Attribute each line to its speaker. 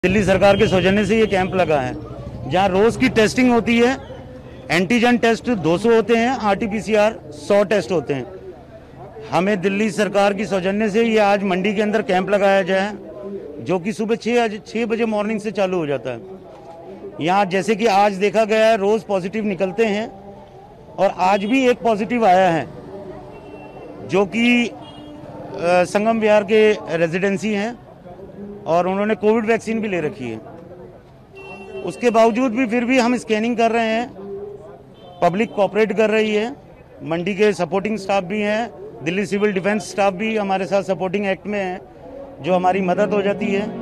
Speaker 1: दिल्ली सरकार के सौजन्य से ये कैंप लगा है जहां रोज की टेस्टिंग होती है। एंटीजन टेस्ट 200 होते हैं, आरटीपीसीआर 100 टेस्ट होते हैं। हमें दिल्ली सरकार की सौजन्य से ये आज मंडी के अंदर कैंप लगाया जाए जो कि सुबह 6 बजे मॉर्निंग से चालू हो जाता है। यहाँ जैसे कि आज देखा गया है रोज पॉजिटिव निकलते हैं और आज भी एक पॉजिटिव आया है जो कि संगम विहार के रेजिडेंसी हैं और उन्होंने कोविड वैक्सीन भी ले रखी है। उसके बावजूद भी फिर भी हम स्कैनिंग कर रहे हैं, पब्लिक कोऑपरेट कर रही है। मंडी के सपोर्टिंग स्टाफ भी हैं, दिल्ली सिविल डिफेंस स्टाफ भी हमारे साथ सपोर्टिंग एक्ट में है जो हमारी मदद हो जाती है।